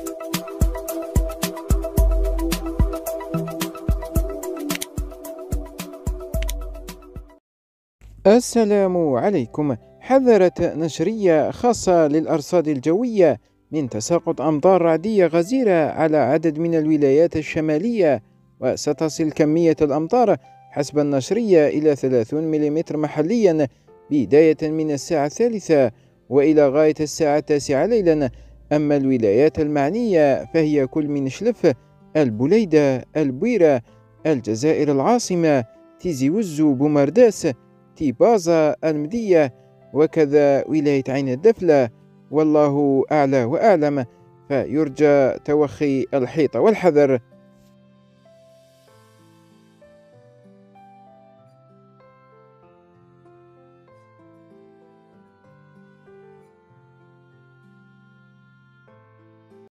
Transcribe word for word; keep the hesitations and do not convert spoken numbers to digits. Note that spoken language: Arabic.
السلام عليكم. حذرت نشرية خاصة للأرصاد الجوية من تساقط أمطار رعدية غزيرة على عدد من الولايات الشمالية، وستصل كمية الأمطار حسب النشرية إلى ثلاثين ملم محليا بداية من الساعة الثالثة وإلى غاية الساعة التاسعة ليلا. أما الولايات المعنية فهي كل من شلف، البليدة، البويرة، الجزائر العاصمة، تيزي وزو، بومرداس، تيبازا، المدية، وكذا ولاية عين الدفلة. والله أعلى وأعلم، فيرجى توخي الحيط والحذر.